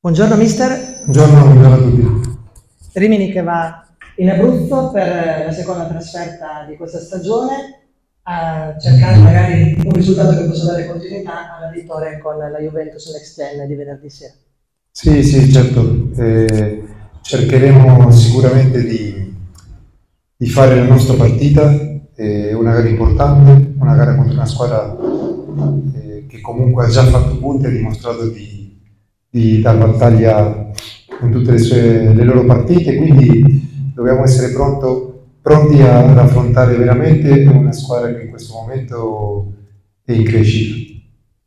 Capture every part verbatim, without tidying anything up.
Buongiorno mister. Buongiorno, buongiorno a tutti. Rimini che va in Abruzzo per la seconda trasferta di questa stagione a cercare magari un risultato che possa dare continuità alla vittoria con la Juventus Next Gen di venerdì sera. Sì, sì, certo. Eh, cercheremo sicuramente di, di fare la nostra partita, eh, una gara importante, una gara contro una squadra eh, che comunque ha già fatto punti e ha dimostrato di di dar battaglia in tutte le, sue, le loro partite, quindi dobbiamo essere pronto, pronti a, ad affrontare veramente una squadra che in questo momento è in crescita.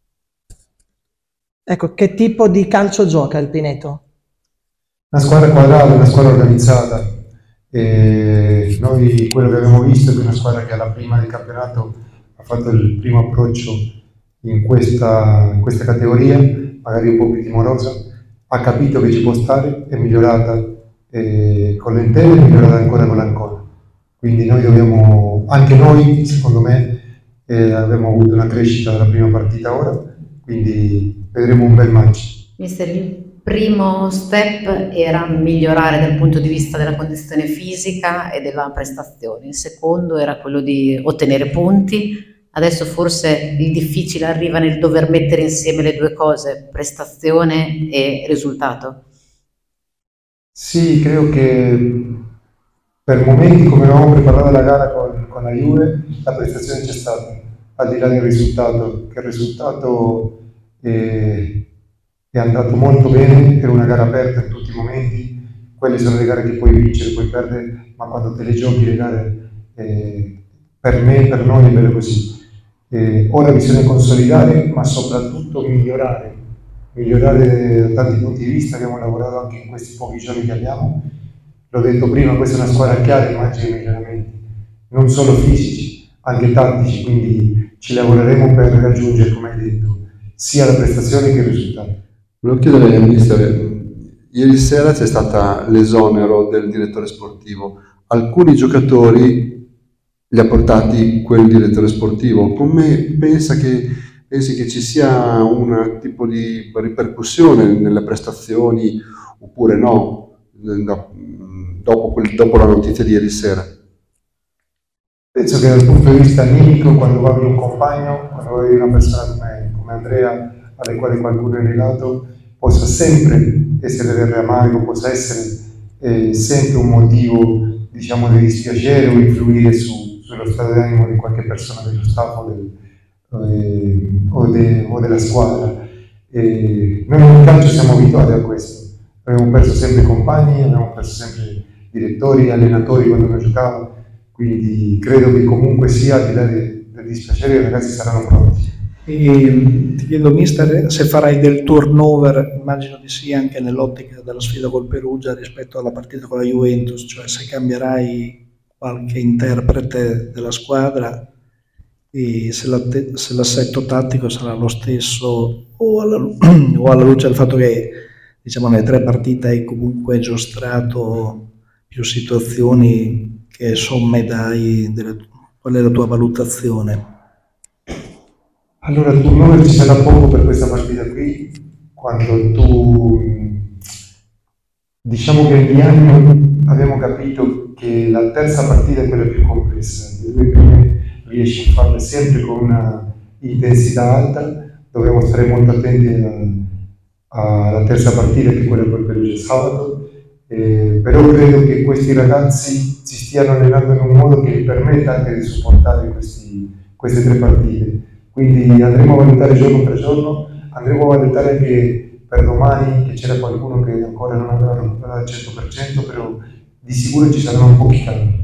Ecco, che tipo di calcio gioca il Pineto? Una squadra quadrata, una squadra organizzata. E noi quello che abbiamo visto è che una squadra che alla prima del campionato ha fatto il primo approccio in questa, in questa categoria, magari un po' più timorosa, ha capito che ci può stare, è migliorata eh, con l'Entella e è migliorata ancora con l'Ancona. Quindi noi dobbiamo, anche noi, secondo me, eh, abbiamo avuto una crescita dalla prima partita ora, quindi vedremo un bel match. Mister, il primo step era migliorare dal punto di vista della condizione fisica e della prestazione, il secondo era quello di ottenere punti. Adesso forse il difficile arriva nel dover mettere insieme le due cose, prestazione e risultato. Sì, credo che per momenti, come avevamo preparato la gara con, con la Juve, la prestazione c'è stata, al di là del risultato, che il risultato è, è andato molto bene, era una gara aperta in tutti i momenti, quelle sono le gare che puoi vincere, puoi perdere, ma quando te le giochi le gare, eh, per me, per noi è bello così. Eh, ora bisogna consolidare, ma soprattutto migliorare, migliorare da tanti punti di vista. Abbiamo lavorato anche in questi pochi giorni che abbiamo, l'ho detto prima, questa è una squadra che ha dei margini di miglioramento, non solo fisici, anche tattici, quindi ci lavoreremo per raggiungere, come hai detto, sia la prestazione che il risultato. Volevo chiedere al mister, ieri sera c'è stato l'esonero del direttore sportivo, alcuni giocatori li ha portati quel direttore sportivo. Come pensa che, pensi che ci sia un tipo di ripercussione nelle prestazioni oppure no, dopo, quel, dopo la notizia di ieri sera? Penso che dal punto di vista animico, quando va via un compagno, quando va via una persona come, come Andrea, alle quali qualcuno è legato, possa sempre essere del amago, possa essere eh, sempre un motivo, diciamo, di dispiacere o influire su sullo stato d'animo di qualche persona dello staff o, del, eh, o, de, o della squadra. E noi nel calcio siamo abituati a questo. Abbiamo perso sempre compagni, abbiamo perso sempre direttori, allenatori quando noi giocavamo, quindi credo che comunque sia, al di là del, del dispiacere, i ragazzi saranno pronti. E ti chiedo mister se farai del turnover, immagino di sì, anche nell'ottica della sfida col Perugia rispetto alla partita con la Juventus, cioè se cambierai qualche interprete della squadra e se l'assetto tattico sarà lo stesso o alla, o alla luce del fatto che, diciamo, nelle tre partite hai comunque giostrato più situazioni che somme dai, delle, qual è la tua valutazione? Allora, il turnover ci sarà poco per questa partita qui, quando tu, diciamo che negli anni abbiamo capito che la terza partita è quella più complessa, le due prime riesci a farle sempre con una intensità alta, dobbiamo stare molto attenti alla terza partita che è quella col Perugia sabato, eh, però credo che questi ragazzi si stiano allenando in un modo che gli permetta anche di supportare questi, queste tre partite, quindi andremo a valutare giorno per giorno, andremo a valutare anche per domani che c'era qualcuno che ancora non aveva recuperato al cento per cento, però di sicuro ci saranno pochi cambi.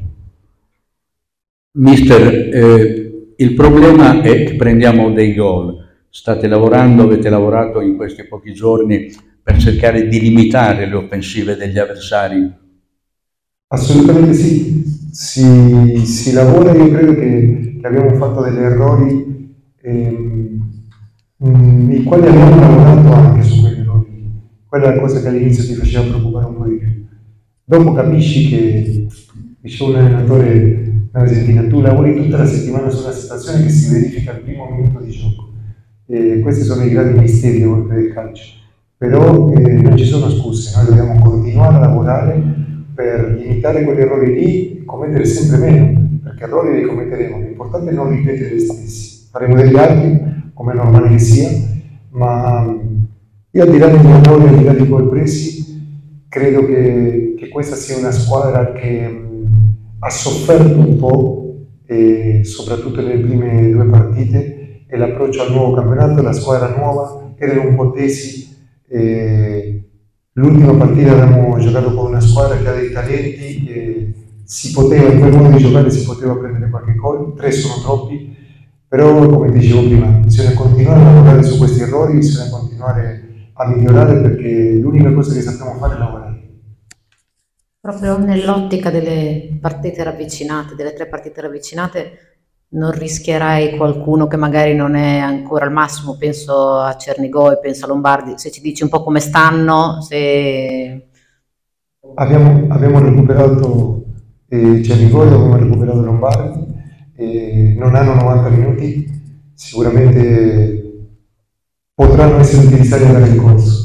Mister, eh, il problema è che prendiamo dei gol. State lavorando, avete lavorato in questi pochi giorni per cercare di limitare le offensive degli avversari? Assolutamente sì, si, si lavora. Io credo che, che abbiamo fatto degli errori, ehm, mh, i quali abbiamo lavorato anche su quegli errori. Quella è la cosa che all'inizio ti faceva preoccupare un po' di più. Dopo capisci che, dicevo un allenatore in Argentina, tu lavori tutta la settimana su una situazione che si verifica al primo minuto di gioco. E questi sono i grandi misteri del calcio. però eh, non ci sono scuse, noi dobbiamo continuare a lavorare per limitare quegli errori lì e commettere sempre meno, perché errori li commetteremo, l'importante è non ripetere gli stessi, faremo degli altri come è normale che sia, ma io al di là degli errori, al di là di quei presi, credo che, che questa sia una squadra che mh, ha sofferto un po', e soprattutto nelle prime due partite, e l'approccio al nuovo campionato, la squadra nuova, erano un po' tesi. L'ultima partita abbiamo giocato con una squadra che ha dei talenti, e si poteva, in quel modo di giocare si poteva prendere qualche gol, tre sono troppi, però come dicevo prima, bisogna continuare a lavorare su questi errori, bisogna continuare a migliorare, perché l'unica cosa che sappiamo fare è lavorare. Proprio nell'ottica delle partite ravvicinate, delle tre partite ravvicinate, non rischierai qualcuno che magari non è ancora al massimo? Penso a Cernigoi, penso a Lombardi, se ci dici un po' come stanno, se... Abbiamo, abbiamo recuperato eh, Cernigoi, abbiamo recuperato Lombardi, eh, non hanno novanta minuti, sicuramente potranno essere utilizzati nel ricorso.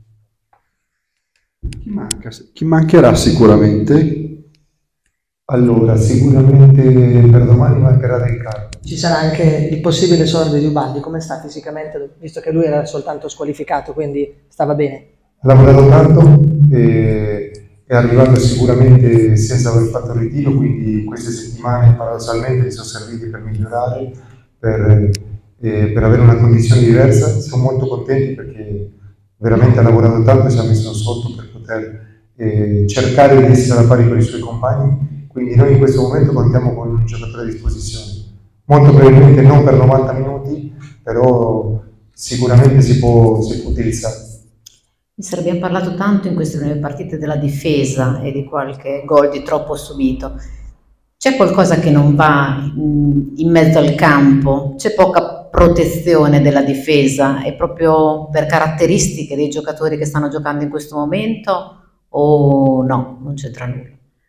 Chi manca? Chi mancherà sicuramente? Allora, sicuramente per domani mancherà Del Carlo. Ci sarà anche il possibile esordio di Ubaldi, come sta fisicamente, visto che lui era soltanto squalificato, quindi stava bene? Ha lavorato tanto, e è arrivato sicuramente senza aver fatto il ritiro, quindi queste settimane paradossalmente gli sono servite per migliorare, per, eh, per avere una condizione diversa. Siamo molto contenti perché veramente ha lavorato tanto e si è messo sotto per poter eh, cercare di essere alla pari con i suoi compagni, quindi noi in questo momento contiamo con un giocatore a disposizione. Molto probabilmente non per novanta minuti, però sicuramente si può, si può utilizzare. Mister, abbiamo parlato tanto in queste nuove partite della difesa e di qualche gol di troppo subito. C'è qualcosa che non va in mezzo al campo? C'è poca protezione della difesa? È proprio per caratteristiche dei giocatori che stanno giocando in questo momento o no? Non c'entra nulla?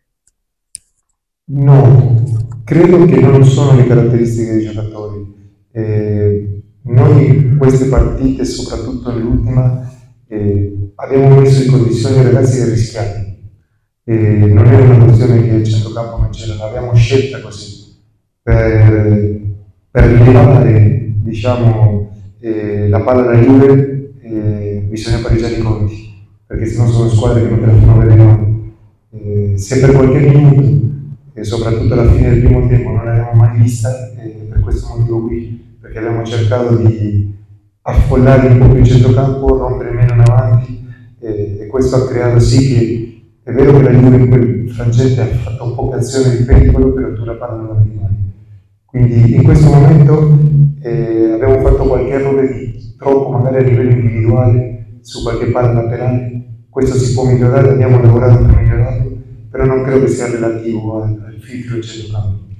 No, credo che non sono le caratteristiche dei giocatori. Eh, noi queste partite, soprattutto nell'ultima, eh, abbiamo messo in condizione i ragazzi di rischiare. Eh, non era una questione che il centrocampo non c'era, l'abbiamo scelta così, per, per rilevare, diciamo, eh, la palla da Juve, eh, bisogna pareggiare i conti, perché sennò sono squadre che non te la fanno vedere noi. Eh, se per qualche minuto, e soprattutto alla fine del primo tempo, non l'abbiamo mai vista, eh, per questo motivo qui, perché abbiamo cercato di affollare un po' più il centrocampo, rompere meno in avanti, eh, e questo ha creato sì che è vero che la Juve in quel frangente ha fatto un po' di azione di pericolo, però tu la palla non la vedi mai. Quindi in questo momento eh, abbiamo fatto qualche errore di troppo, magari a livello individuale, su qualche palla laterale. Questo si può migliorare, abbiamo lavorato per migliorarlo, però non credo che sia relativo al, al filtro del centrocampo.